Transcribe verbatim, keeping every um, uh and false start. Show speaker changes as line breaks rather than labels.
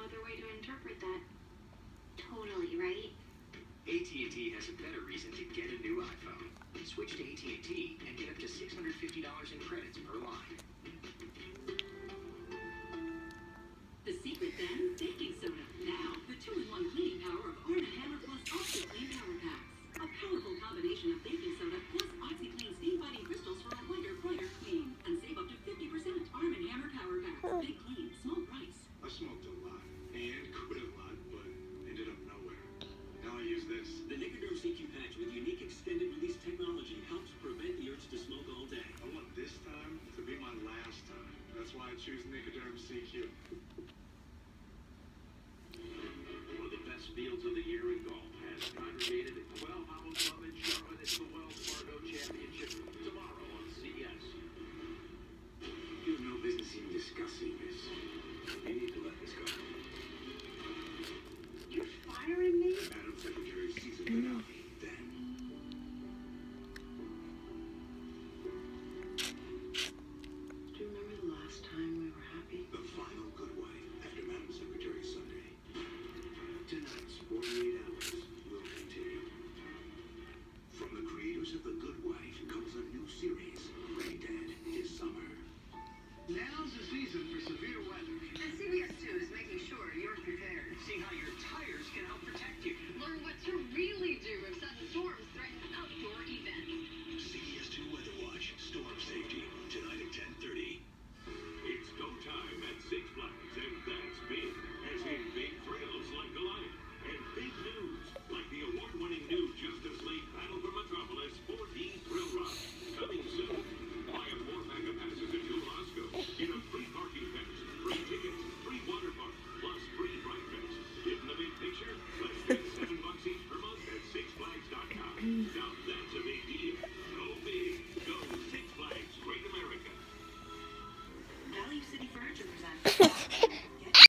other way to interpret that. Totally, right?
A T and T has a better reason to get a new iPhone. Switch to A T and T and get up to six hundred fifty dollars in credits per line.